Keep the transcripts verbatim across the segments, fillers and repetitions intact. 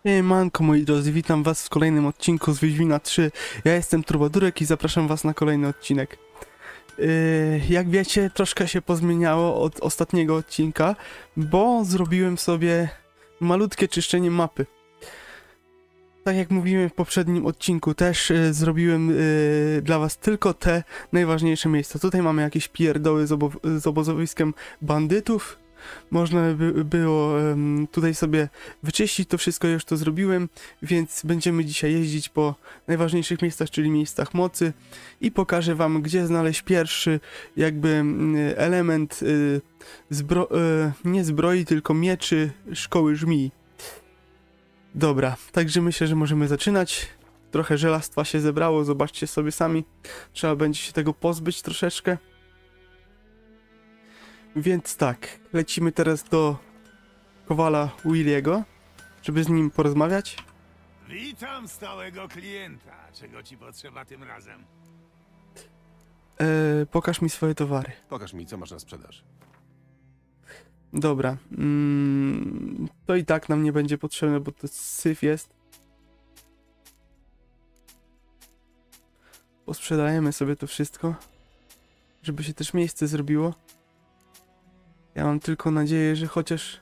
Manko moi drodzy, witam was w kolejnym odcinku z Wiedźmina trzy. Ja jestem Trubadurek i zapraszam was na kolejny odcinek. Yy, jak wiecie, troszkę się pozmieniało od ostatniego odcinka, bo zrobiłem sobie malutkie czyszczenie mapy. Tak jak mówiłem w poprzednim odcinku, też yy, zrobiłem yy, dla was tylko te najważniejsze miejsca. Tutaj mamy jakieś pierdoły z, obo z obozowiskiem bandytów. Można by było um, tutaj sobie wyczyścić to wszystko, już to zrobiłem, więc będziemy dzisiaj jeździć po najważniejszych miejscach, czyli miejscach mocy i pokażę wam, gdzie znaleźć pierwszy jakby y, element y, zbro y, nie zbroi, tylko mieczy szkoły żmii. Dobra, także myślę, że możemy zaczynać. Trochę żelastwa się zebrało, zobaczcie sobie sami. Trzeba będzie się tego pozbyć troszeczkę. Więc tak, lecimy teraz do Kowala Williego, żeby z nim porozmawiać. Witam stałego klienta. Czego ci potrzeba tym razem? E, pokaż mi swoje towary. Pokaż mi, co masz na sprzedaż. Dobra, mm, to i tak nam nie będzie potrzebne, bo to syf jest. Posprzedajemy sobie to wszystko, żeby się też miejsce zrobiło. Ja mam tylko nadzieję, że chociaż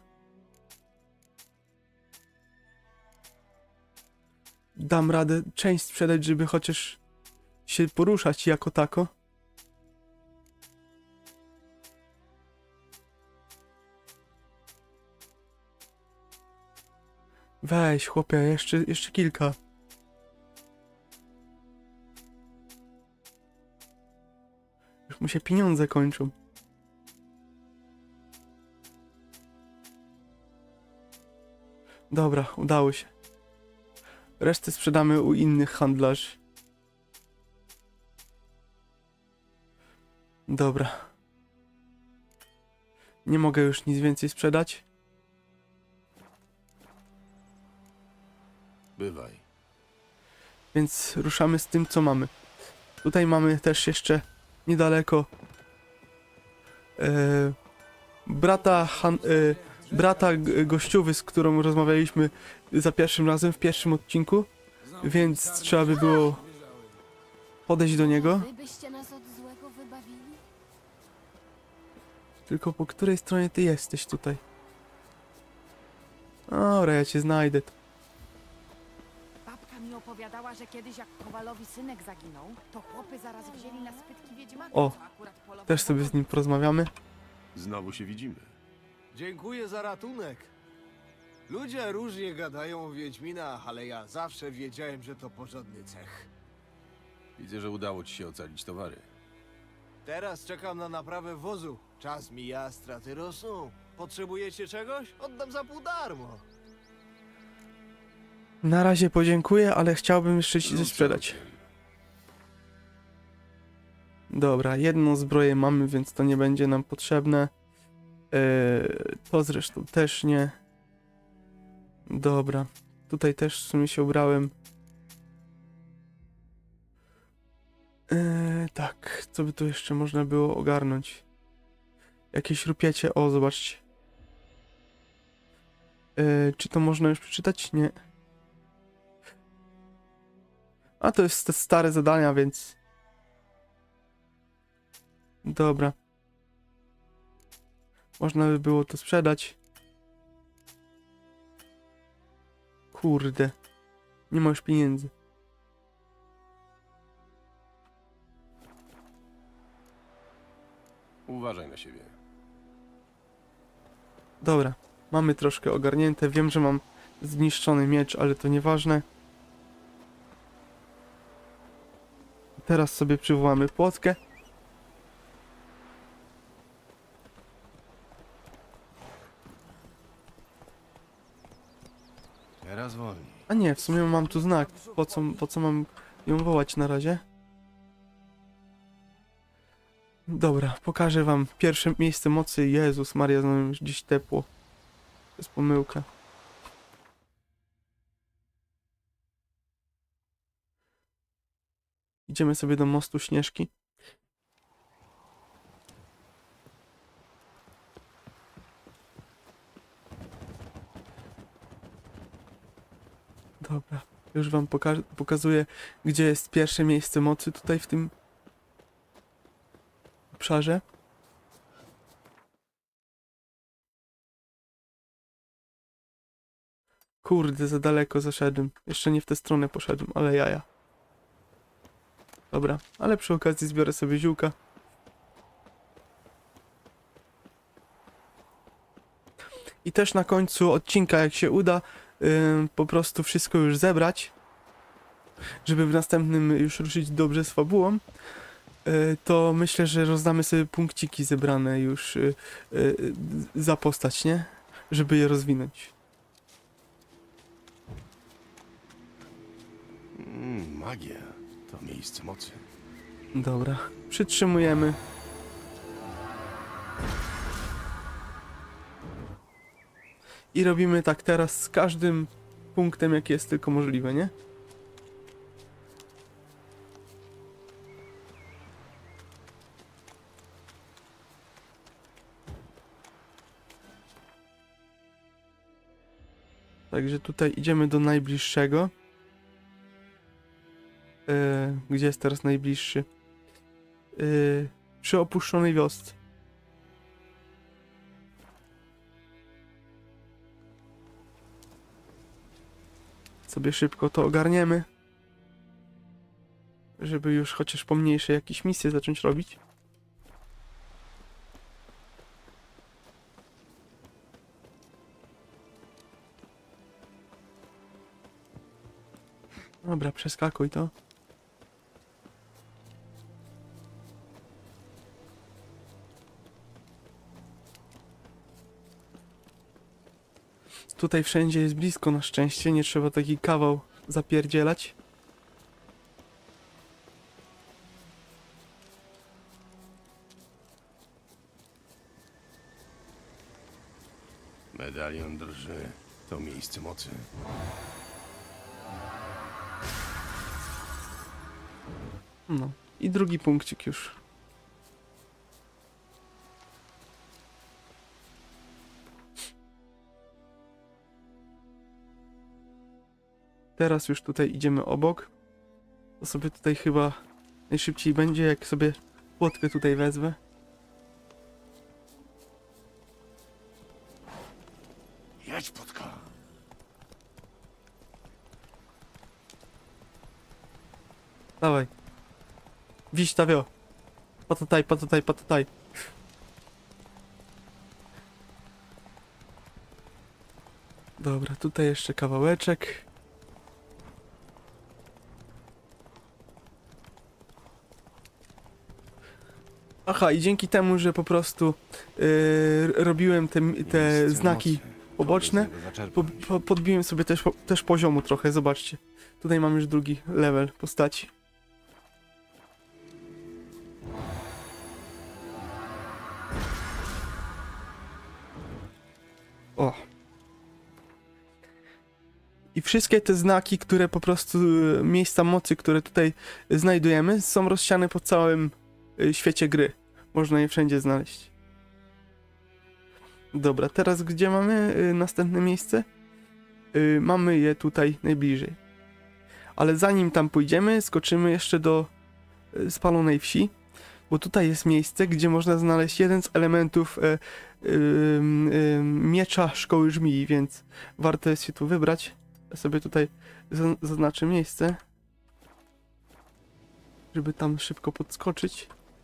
dam radę część sprzedać, żeby chociaż się poruszać jako tako. Weź, chłopie, jeszcze, jeszcze kilka. Już mu się pieniądze kończą. Dobra, udało się. Resztę sprzedamy u innych handlarzy. Dobra. Nie mogę już nic więcej sprzedać. Bywaj. Więc ruszamy z tym, co mamy. Tutaj mamy też jeszcze niedaleko e, brata, han, e, brata gościowy, z którą rozmawialiśmy za pierwszym razem w pierwszym odcinku, więc trzeba by było podejść do niego. Wy byście nas od złego wybawili? Tylko po której stronie ty jesteś tutaj? Dobra, ja cię znajdę. Babka mi opowiadała, że kiedyś jak Kowalowi synek zaginął, to chłopy zaraz wzięli na spytki wiedźmaka, O, co akurat polował Też sobie z nim porozmawiamy. Znowu się widzimy. Dziękuję za ratunek. Ludzie różnie gadają o Wiedźminach, ale ja zawsze wiedziałem, że to porządny cech. Widzę, że udało ci się ocalić towary. Teraz czekam na naprawę wozu. Czas mija, straty rosną. Potrzebujecie czegoś? Oddam za pół darmo. Na razie podziękuję, ale chciałbym jeszcze ci coś sprzedać. Dobra, jedną zbroję mamy, więc to nie będzie nam potrzebne. Yy, to zresztą też nie. Dobra, tutaj też w sumie się ubrałem. Yy, tak, co by tu jeszcze można było ogarnąć? Jakieś rupiecie, o zobaczcie. Yy, czy to można już przeczytać? Nie. A to jest te stare zadania, więc... Dobra. Można by było to sprzedać. Kurde. Nie ma już pieniędzy. Uważaj na siebie. Dobra. Mamy troszkę ogarnięte. Wiem, że mam zniszczony miecz, ale to nieważne. Teraz sobie przywołamy płotkę. Teraz wolniej. A nie, w sumie mam tu znak. Po co, po co mam ją wołać na razie? Dobra, pokażę wam pierwsze miejsce mocy. Jezus Maria, znowu już gdzieś tepło. To jest pomyłka. Idziemy sobie do mostu Śnieżki. Dobra, już wam poka pokazuję, gdzie jest pierwsze miejsce mocy tutaj w tym obszarze. Kurde, za daleko zaszedłem. Jeszcze nie w tę stronę poszedłem, ale jaja. Dobra, ale przy okazji zbiorę sobie ziółka. I też na końcu odcinka, jak się uda, yy, po prostu wszystko już zebrać, żeby w następnym już ruszyć dobrze z fabułą, yy, to myślę, że rozdamy sobie punkciki zebrane już yy, yy, za postać, nie? Żeby je rozwinąć. Mm, magia. To miejsce mocy. Dobra, przytrzymujemy. I robimy tak teraz z każdym punktem, jaki jest tylko możliwe, nie? Także tutaj idziemy do najbliższego. Yy, gdzie jest teraz najbliższy? Yy, przy opuszczonej wiosce. Sobie szybko to ogarniemy, żeby już chociaż pomniejsze jakieś misje zacząć robić. Dobra, przeskakuj to. Tutaj wszędzie jest blisko na szczęście, nie trzeba taki kawał zapierdzielać. Medalion drży. To miejsce mocy. No i drugi punkcik już. Teraz już tutaj idziemy obok. To sobie tutaj chyba najszybciej będzie, jak sobie płotkę tutaj wezmę. Jedź, Płotka. Dawaj. Wiś tawio. Patataj, patataj, patataj. Dobra, tutaj jeszcze kawałeczek. Aha, i dzięki temu, że po prostu yy, robiłem te, te Miejsce znaki mocy. poboczne, Mogę z niego po, zaczerpnąć. po, podbiłem sobie też, po- też poziomu trochę, zobaczcie. Tutaj mam już drugi level postaci. O. I wszystkie te znaki, które po prostu, y, miejsca mocy, które tutaj znajdujemy, są rozsiane po całym y, świecie gry. Można je wszędzie znaleźć. Dobra, teraz gdzie mamy y, następne miejsce? Y, mamy je tutaj najbliżej. Ale zanim tam pójdziemy, skoczymy jeszcze do y, spalonej wsi, bo tutaj jest miejsce, gdzie można znaleźć jeden z elementów y, y, y, miecza szkoły żmii, więc warto jest się tu wybrać. Ja sobie tutaj za- zaznaczę miejsce, żeby tam szybko podskoczyć.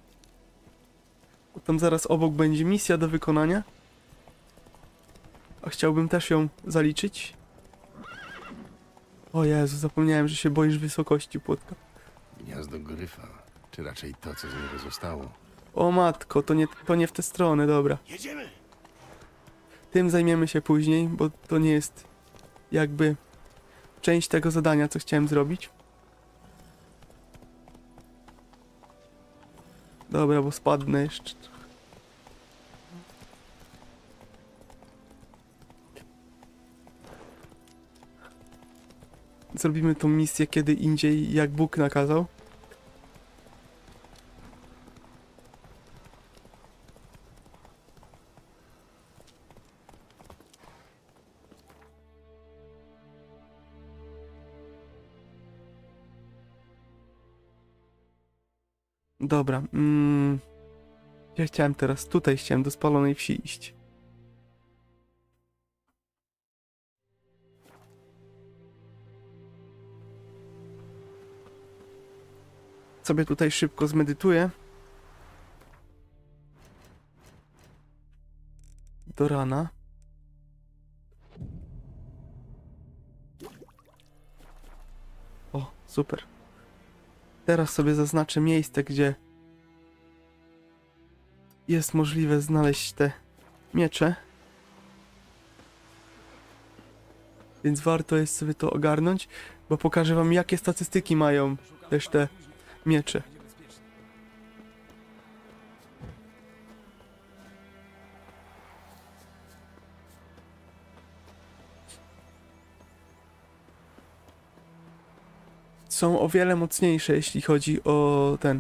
Bo tam zaraz obok będzie misja do wykonania. A chciałbym też ją zaliczyć. O Jezu, zapomniałem, że się boisz wysokości, Płotka. Gniazdo gryfa. Czy raczej to, co z niego zostało. O matko, to nie, to nie w tę stronę, dobra. Jedziemy! Tym zajmiemy się później, bo to nie jest jakby część tego zadania, co chciałem zrobić. Dobra, bo spadnę jeszcze. Zrobimy tą misję kiedy indziej, jak Bóg nakazał. Dobra. Mm, ja chciałem teraz, tutaj chciałem do spalonej wsi iść. Sobie tutaj szybko zmedytuję. Do rana. O, super. Teraz sobie zaznaczę miejsce, gdzie jest możliwe znaleźć te miecze. Więc warto jest sobie to ogarnąć, bo pokażę wam, jakie statystyki mają też te miecze. Są o wiele mocniejsze, jeśli chodzi o ten.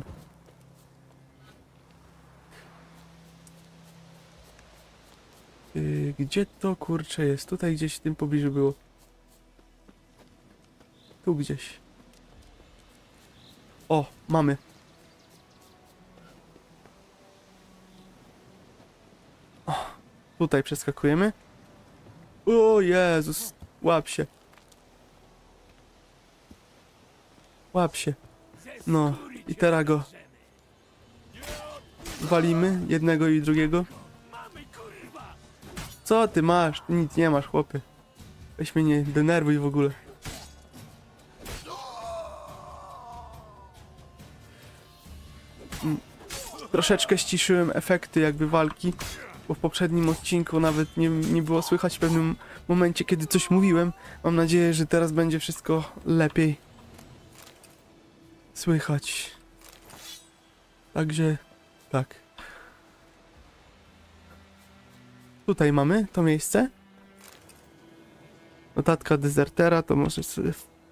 Yy, gdzie to kurczę jest? Tutaj gdzieś w tym pobliżu było. Tu gdzieś. O, mamy. O, tutaj przeskakujemy. O Jezus, łap się. Łap się. No, i teraz go walimy, jednego i drugiego. Co ty masz? Ty nic nie masz, chłopie. Weź mnie nie denerwuj w ogóle. Troszeczkę ściszyłem efekty jakby walki, bo w poprzednim odcinku nawet nie, nie było słychać w pewnym momencie, kiedy coś mówiłem. Mam nadzieję, że teraz będzie wszystko lepiej słychać. Także tak. Tutaj mamy to miejsce. Notatka dezertera, to może sobie...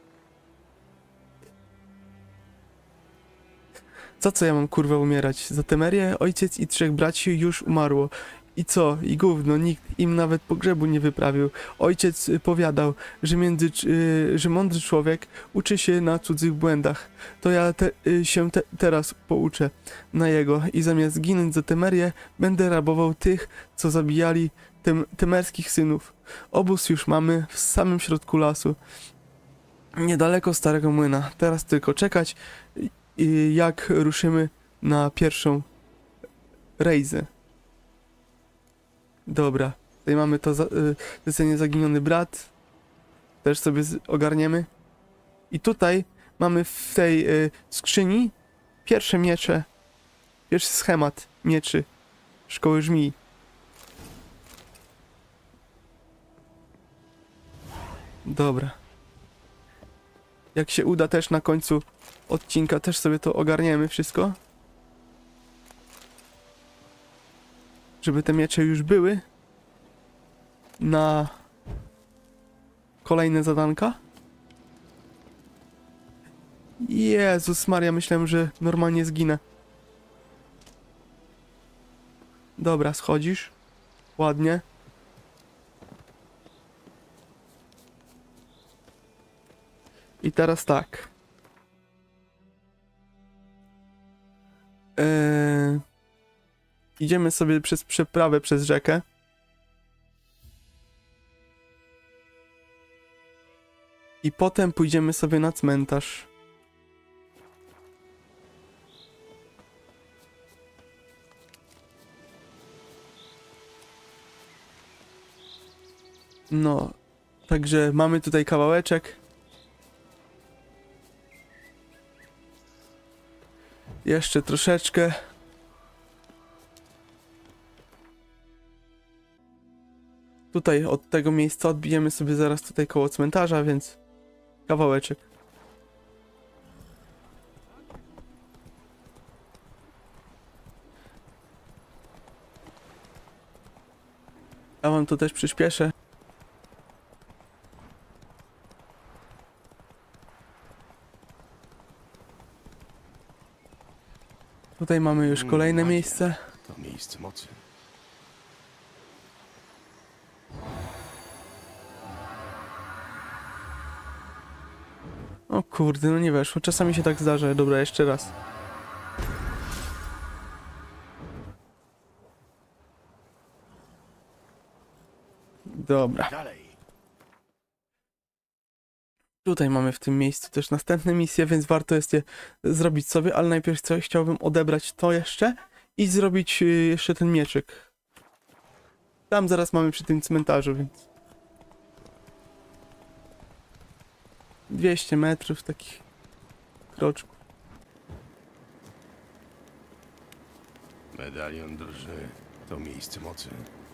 Za co ja mam kurwa umierać? Za Temerię ojciec i trzech braci już umarło. I co? I gówno, nikt im nawet pogrzebu nie wyprawił. Ojciec y, powiadał, że, między, y, że mądry człowiek uczy się na cudzych błędach. To ja te, y, się te, teraz pouczę na jego i zamiast ginąć za Temerię, będę rabował tych, co zabijali tem, temerskich synów. Obóz już mamy w samym środku lasu. Niedaleko Starego Młyna. Teraz tylko czekać, y, jak ruszymy na pierwszą rejzę. Dobra, tutaj mamy to za, y, zlecenie Zaginiony Brat. Też sobie z, ogarniemy. I tutaj mamy w tej y, skrzyni pierwsze miecze. Pierwszy schemat mieczy Szkoły Żmii. Dobra. Jak się uda też na końcu odcinka, też sobie to ogarniemy wszystko. Żeby te miecze już były na kolejne zadanka. Jezus Maria, myślałem, że normalnie zginę. Dobra, schodzisz. Ładnie. I teraz tak. Eee... Idziemy sobie przez przeprawę przez rzekę. I potem pójdziemy sobie na cmentarz. No, także mamy tutaj kawałeczek. Jeszcze troszeczkę. Tutaj od tego miejsca odbijemy sobie zaraz tutaj koło cmentarza, więc kawałeczek. Ja wam to też przyspieszę. Tutaj mamy już kolejne miejsce. To miejsce mocy. O kurde, no nie weszło. Czasami się tak zdarza. Dobra, jeszcze raz. Dobra. Dalej. Tutaj mamy w tym miejscu też następne misje, więc warto jest je zrobić sobie, ale najpierw co, chciałbym odebrać to jeszcze i zrobić y, jeszcze ten mieczyk. Tam zaraz mamy przy tym cmentarzu, więc... dwieście metrów takich kroczków. Medalion drży. To miejsce mocy.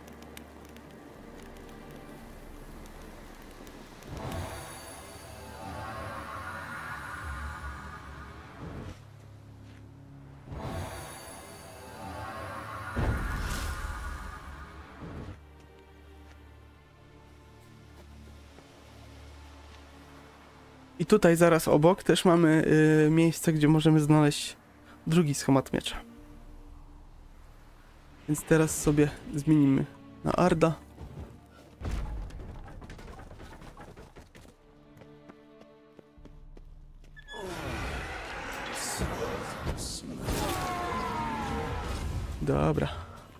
I tutaj zaraz obok też mamy y, miejsce, gdzie możemy znaleźć drugi schemat miecza. Więc teraz sobie zmienimy na Arda. Dobra.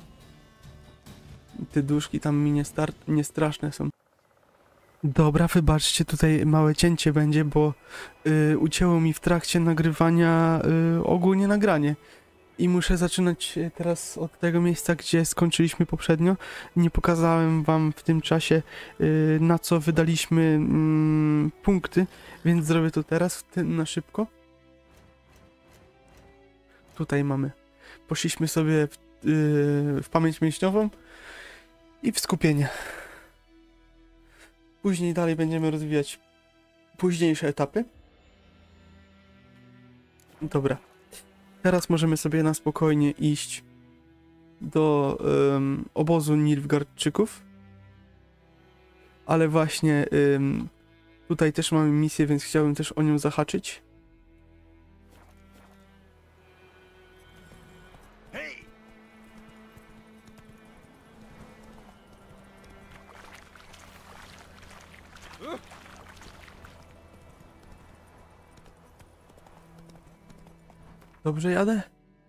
Te duszki tam mi nie, star- nie straszne są. Dobra, wybaczcie, tutaj małe cięcie będzie, bo y, ucięło mi w trakcie nagrywania y, ogólnie nagranie. I muszę zaczynać teraz od tego miejsca, gdzie skończyliśmy poprzednio. Nie pokazałem wam w tym czasie, y, na co wydaliśmy mm, punkty, więc zrobię to teraz w tym na szybko. Tutaj mamy. Poszliśmy sobie w, y, w pamięć mięśniową i w skupienie. Później dalej będziemy rozwijać późniejsze etapy. Dobra. Teraz możemy sobie na spokojnie iść do um, obozu Nilfgaardczyków. Ale właśnie um, tutaj też mamy misję, więc chciałbym też o nią zahaczyć. Hej! Dobrze jadę?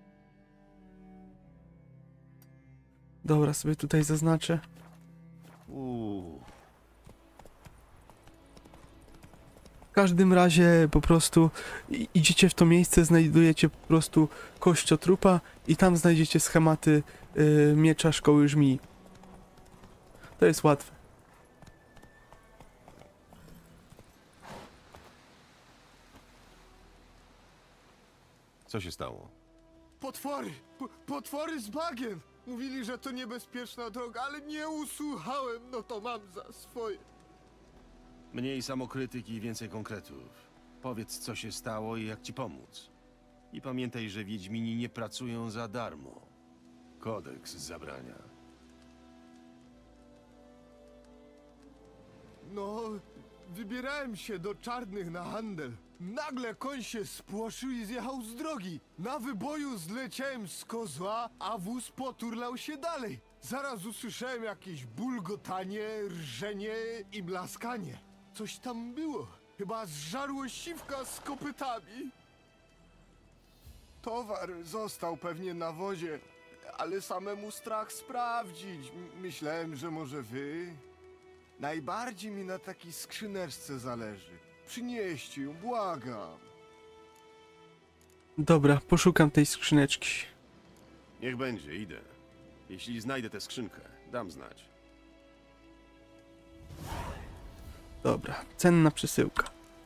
Dobra, sobie tutaj zaznaczę. Uuu. W każdym razie po prostu i- idziecie w to miejsce, znajdujecie po prostu kościotrupa i tam znajdziecie schematy y, miecza szkoły żmii. To jest łatwe. Co się stało? Potwory! P potwory z bagien! Mówili, że to niebezpieczna droga, ale nie usłuchałem, no to mam za swoje. Mniej samokrytyki i więcej konkretów. Powiedz, co się stało i jak ci pomóc. I pamiętaj, że Wiedźmini nie pracują za darmo. Kodeks zabrania. No, wybierałem się do czarnych na handel. Nagle koń się spłoszył i zjechał z drogi. Na wyboju zleciałem z kozła, a wóz poturlał się dalej. Zaraz usłyszałem jakieś bulgotanie, rżenie i mlaskanie. Coś tam było. Chyba zżarło siwka z kopytami. Towar został pewnie na wozie, ale samemu strach sprawdzić. M- myślałem, że może wy... Najbardziej mi na takiej skrzyneczce zależy. Przynieście ją, błagam. Dobra, poszukam tej skrzyneczki. Niech będzie, idę. Jeśli znajdę tę skrzynkę, dam znać. Dobra, cenna przesyłka.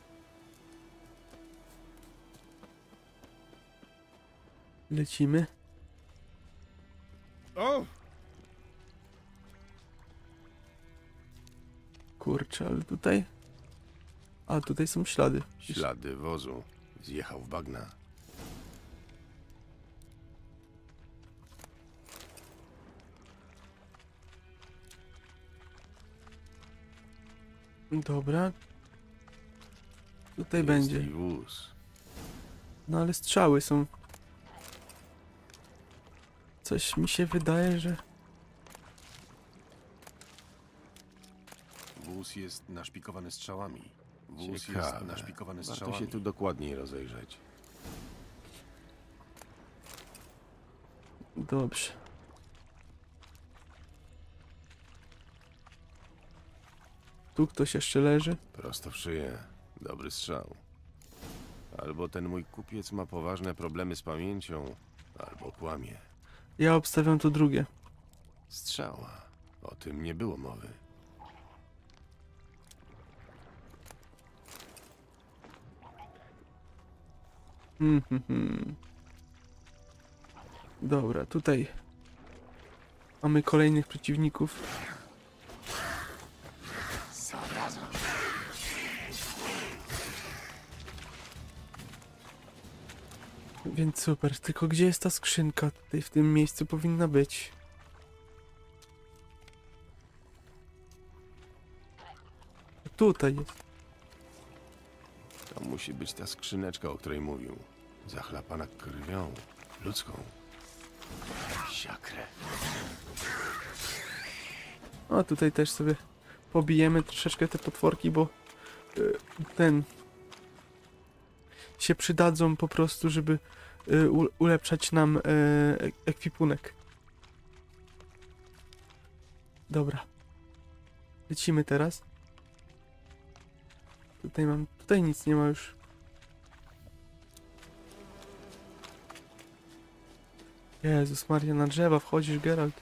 Lecimy. O! Kurczę, ale tutaj... A, tutaj są ślady. Ślady wozu. Zjechał w bagna. Dobra. Tutaj Jest będzie. i wóz. No ale strzały są. Coś mi się wydaje, że... Wóz jest naszpikowany strzałami. Wóz Ciekawe. jest naszpikowany Warto strzałami. się się tu dokładniej rozejrzeć. Dobrze. Tu ktoś jeszcze leży. Prosto w szyję. Dobry strzał. Albo ten mój kupiec ma poważne problemy z pamięcią, albo kłamie. Ja obstawiam to drugie. Strzała. O tym nie było mowy. Hmm, hmm, hmm. Dobra, tutaj mamy kolejnych przeciwników. Więc super, tylko gdzie jest ta skrzynka? Tutaj w tym miejscu powinna być. Tutaj jest. To musi być ta skrzyneczka, o której mówił. Zachlapana krwią. Ludzką. Siakrę. O, tutaj też sobie pobijemy troszeczkę te potworki, bo y, ten się przydadzą po prostu, żeby y, u, ulepszać nam y, ekwipunek. Dobra. Lecimy teraz. Tutaj mam, tutaj nic nie ma już. Jezus Maria, na drzewa wchodzisz, Geralt.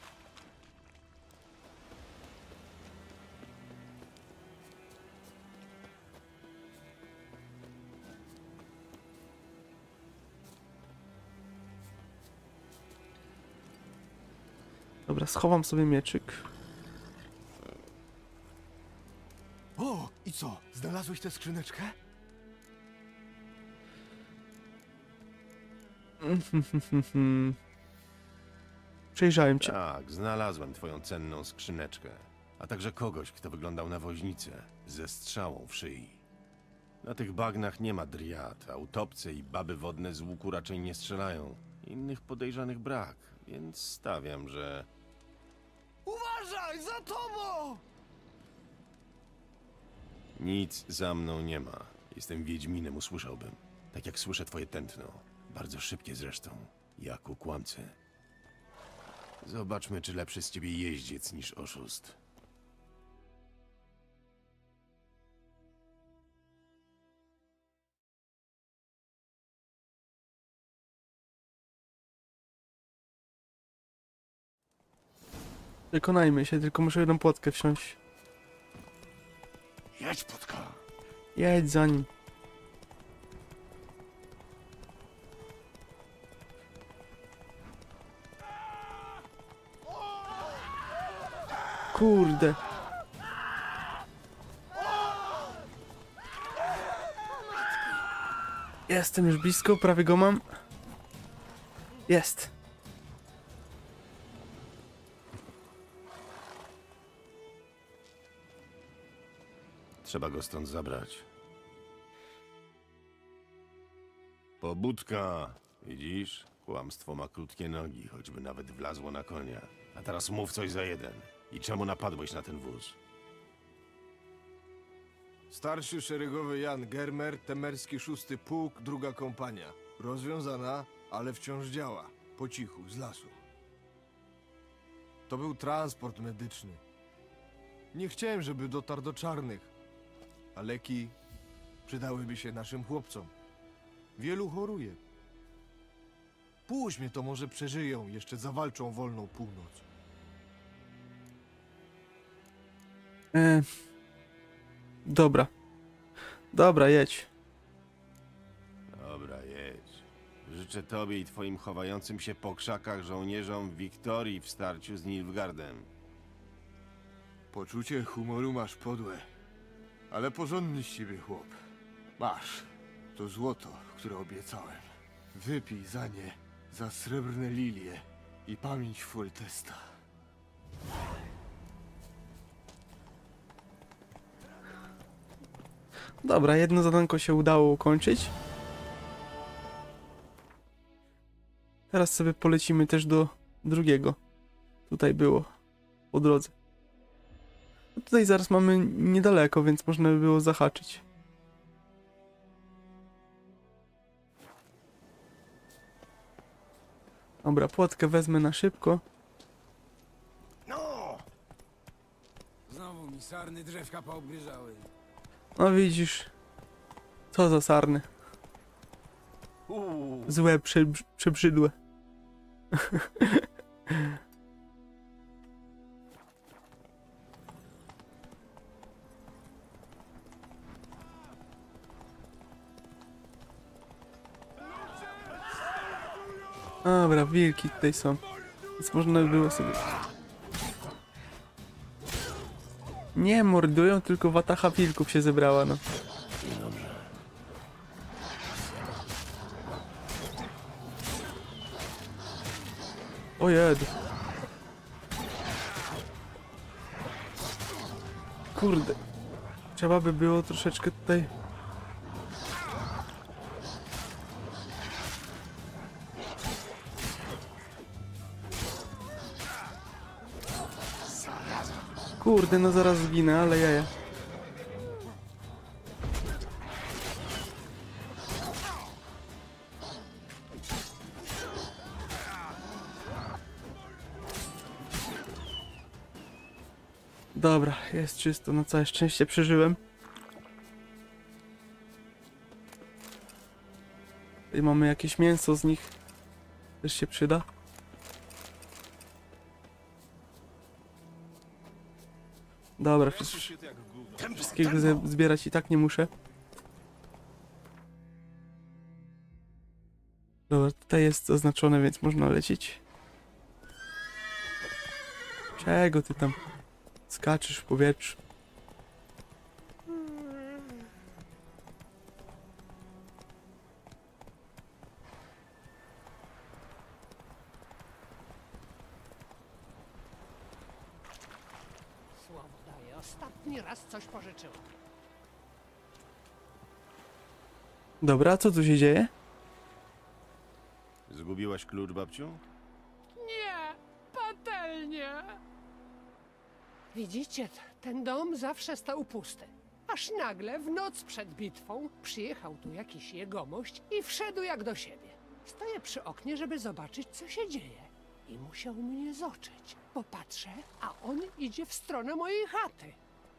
Dobra, schowam sobie mieczyk. O, i co? Znalazłeś tę skrzyneczkę? Przejrzałem cię. Tak, znalazłem twoją cenną skrzyneczkę. A także kogoś, kto wyglądał na woźnicę. Ze strzałą w szyi. Na tych bagnach nie ma driad, a utopce i baby wodne z łuku raczej nie strzelają. Innych podejrzanych brak, więc stawiam, że... Uważaj, za tobą! Nic za mną nie ma. Jestem wiedźminem, usłyszałbym. Tak jak słyszę twoje tętno. Bardzo szybkie zresztą. Jak u kłamcy. Zobaczmy, czy lepszy z ciebie jeździec niż oszust. Przekonajmy się, tylko muszę jedną płotkę wsiąść. Jedź, Płotka! Jedź za nim. Kurde. Jestem już blisko, prawie go mam. Jest. Trzeba go stąd zabrać. Pobudka! Widzisz? Kłamstwo ma krótkie nogi, choćby nawet wlazło na konia. A teraz mów coś za jeden. I czemu napadłeś na ten wóz? Starszy szeregowy Jan Germer, temerski szósty pułk, druga kompania. Rozwiązana, ale wciąż działa. Po cichu, z lasu. To był transport medyczny. Nie chciałem, żeby dotarł do czarnych. A leki przydałyby się naszym chłopcom. Wielu choruje. Puść mnie, to może przeżyją, jeszcze zawalczą wolną północ. E... Dobra. Dobra, jedź. Dobra, jedź. Życzę tobie i twoim chowającym się po krzakach żołnierzom Wiktorii w starciu z Nilfgaardem. Poczucie humoru masz podłe. Ale porządny z ciebie chłop. Masz. To złoto, które obiecałem. Wypij za nie, za srebrne lilie i pamięć Foltesta. Dobra, jedno zadanko się udało ukończyć. Teraz sobie polecimy też do drugiego. Tutaj było. Po drodze. No tutaj zaraz mamy niedaleko, więc można by było zahaczyć. Dobra, płotkę wezmę na szybko. No! Znowu mi Sarny drzewka poobgryzały. No widzisz. Co za sarny. Uuu, Złe, prze, przebrzydłe. Dobra, wilki tutaj są. Więc można by było sobie... Nie mordują, tylko watacha wilków się zebrała, no. O jedy. Kurde. Trzeba by było troszeczkę tutaj... Kurde, no zaraz zginę, ale jaja. Dobra, jest czysto, na całe szczęście przeżyłem. I mamy jakieś mięso z nich. Też się przyda. Dobra, wszystko, wszystkiego ze- zbierać i tak nie muszę. Dobra, tutaj jest zaznaczone, więc można lecieć. Czego ty tam skaczesz w powietrzu? Słowo daję, ostatni raz coś pożyczyłam. Dobra, a co tu się dzieje? zgubiłaś klucz, babciu? Nie, patelnie! Widzicie, ten dom zawsze stał pusty. Aż nagle, w noc przed bitwą, przyjechał tu jakiś jegomość i wszedł jak do siebie. Stoję przy oknie, żeby zobaczyć, co się dzieje. I musiał mnie zoczyć. Popatrzę, a on idzie w stronę mojej chaty.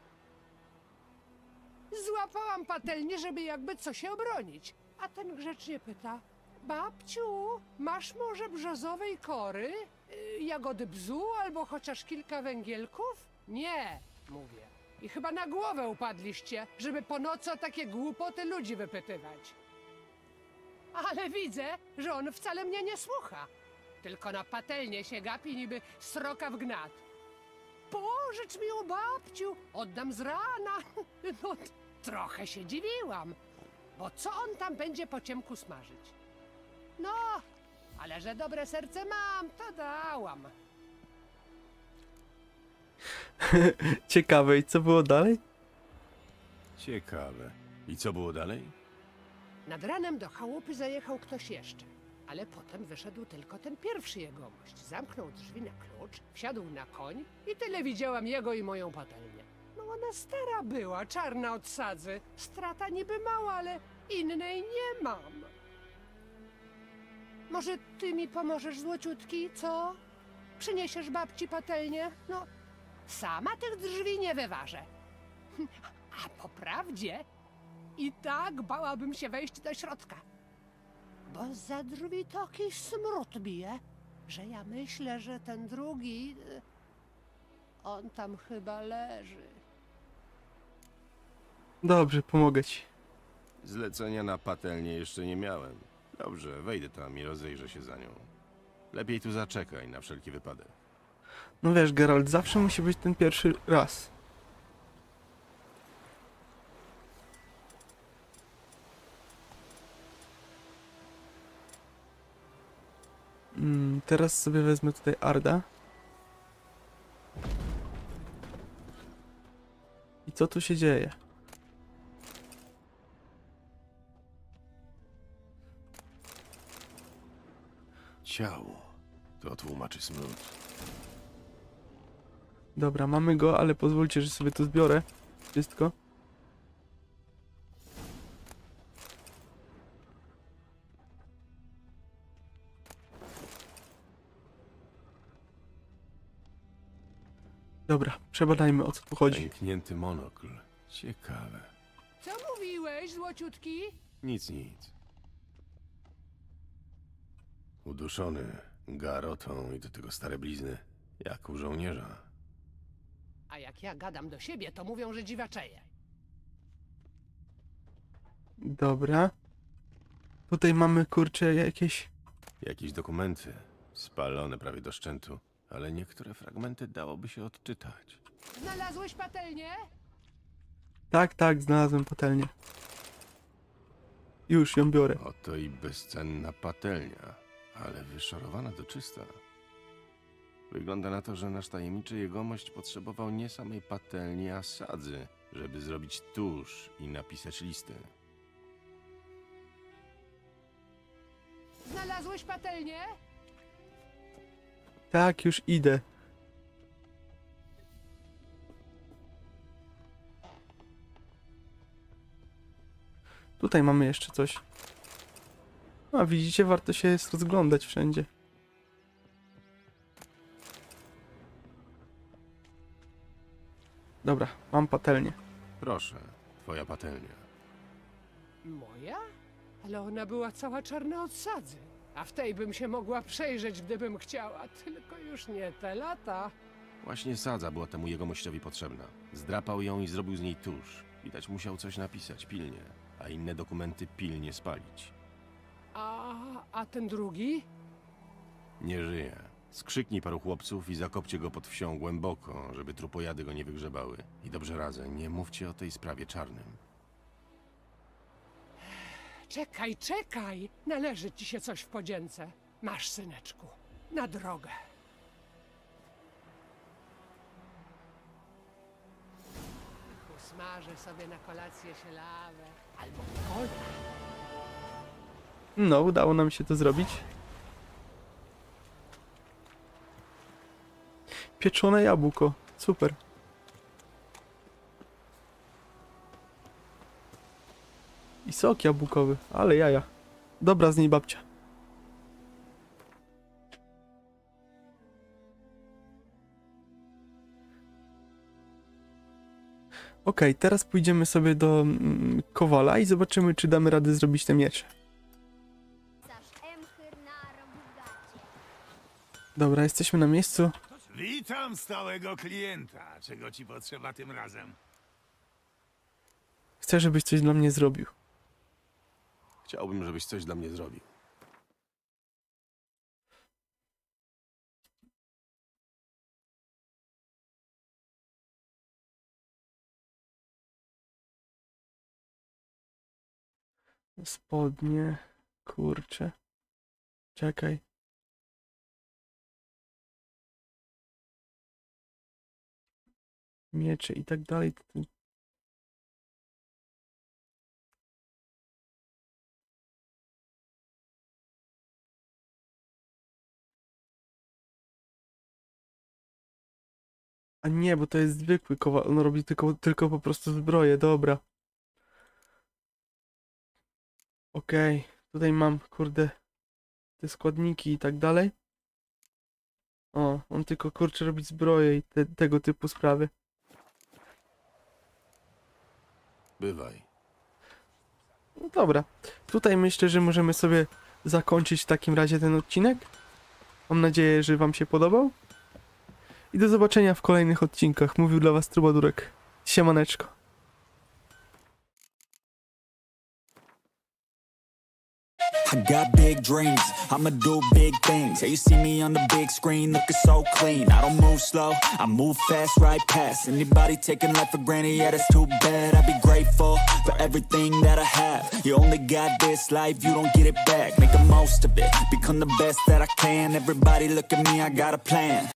Złapałam patelnię, żeby jakby co się obronić. A ten grzecznie pyta: babciu, masz może brzozowej kory, y, jagody bzu albo chociaż kilka węgielków? Nie, mówię. I chyba na głowę upadliście, żeby po nocy o takie głupoty ludzi wypytywać. Ale widzę, że on wcale mnie nie słucha. Tylko na patelnię się gapi niby sroka w gnat. Pożycz mi ją, babciu, oddam z rana. No, trochę się dziwiłam, bo co on tam będzie po ciemku smażyć? No, ale że dobre serce mam, to dałam. Ciekawe, i co było dalej? Ciekawe. I co było dalej? Nad ranem do chałupy zajechał ktoś jeszcze, ale potem wyszedł tylko ten pierwszy jegomość. Zamknął drzwi na klucz, wsiadł na koń i tyle widziałam jego i moją patelnię. No ona stara była, czarna od sadzy. Strata niby mała, ale innej nie mam. Może ty mi pomożesz, złociutki, co? Przyniesiesz babci patelnię? No, sama tych drzwi nie wyważę. A po prawdzie, i tak bałabym się wejść do środka. Bo za drzwi taki smród bije, że ja myślę, że ten drugi... y, on tam chyba leży. Dobrze, pomogę ci. Zlecenia na patelnię jeszcze nie miałem. Dobrze, wejdę tam i rozejrzę się za nią. Lepiej tu zaczekaj na wszelki wypadek. No wiesz, Geralt, zawsze musi być ten pierwszy raz. Mm, teraz sobie wezmę tutaj Arda. I co tu się dzieje? Ciało. To tłumaczy smród. Dobra, mamy go, ale pozwólcie, że sobie to zbiorę. Wszystko. Dobra, przebadajmy, o co tu chodzi. Pęknięty monokl. Ciekawe. Co mówiłeś, złociutki? Nic, nic. Uduszony garotą i do tego stare blizny. Jak u żołnierza. A jak ja gadam do siebie, to mówią, że dziwaczeję. Dobra. Tutaj mamy, kurczę, jakieś... Jakieś dokumenty. Spalone prawie do szczętu. Ale niektóre fragmenty dałoby się odczytać. Znalazłeś patelnię? Tak, tak, znalazłem patelnię. Już ją biorę. Oto i bezcenna patelnia. Ale wyszorowana do czysta. Wygląda na to, że nasz tajemniczy jegomość potrzebował nie samej patelni, a sadzy, żeby zrobić tusz i napisać listy. Znalazłeś patelnię? Tak, już idę. Tutaj mamy jeszcze coś. A widzicie, warto się jest rozglądać wszędzie. Dobra, mam patelnię. Proszę, twoja patelnia. Moja? Ale ona była cała czarna od sadzy. A w tej bym się mogła przejrzeć, gdybym chciała. Tylko już nie te lata. Właśnie sadza była temu jegomościowi potrzebna. Zdrapał ją i zrobił z niej tusz. Widać, musiał coś napisać pilnie, a inne dokumenty pilnie spalić. A, a ten drugi? Nie żyje. Skrzyknij paru chłopców i zakopcie go pod wsią głęboko, żeby trupojady go nie wygrzebały. I dobrze radzę, nie mówcie o tej sprawie czarnym. Czekaj, czekaj! Należy ci się coś w podzięce. Masz, syneczku, na drogę. Usmażę sobie na kolację sielawę albo konia. No, udało nam się to zrobić. Pieczone jabłko. Super. I sok jabłkowy, ale jaja. Dobra z niej babcia. Okej, okay, teraz pójdziemy sobie do mm, Kowala i zobaczymy, czy damy radę zrobić te miecze. Dobra, jesteśmy na miejscu. Witam stałego klienta. Czego ci potrzeba tym razem? Chcę, żebyś coś dla mnie zrobił. Chciałbym, żebyś coś dla mnie zrobił. Spodnie. Kurczę. Czekaj. Miecze i tak dalej. A nie, bo to jest zwykły kowal. On robi tylko, tylko po prostu zbroję. Dobra. Okej. Okay. Tutaj mam, kurde, te składniki i tak dalej. O, on tylko, kurczę, robi zbroję i te, tego typu sprawy. Bywaj. No dobra. Tutaj myślę, że możemy sobie zakończyć w takim razie ten odcinek. Mam nadzieję, że wam się podobał. I do zobaczenia w kolejnych odcinkach. Mówił dla was Trubadurek. Siemaneczko. I got big dreams, I'ma do big things. Yeah, you see me on the big screen looking so clean. I don't move slow, I move fast, right past anybody taking life for granted, yeah, that's too bad. I'd be grateful for everything that I have. You only got this life, you don't get it back. Make the most of it, become the best that I can. Everybody look at me, I got a plan.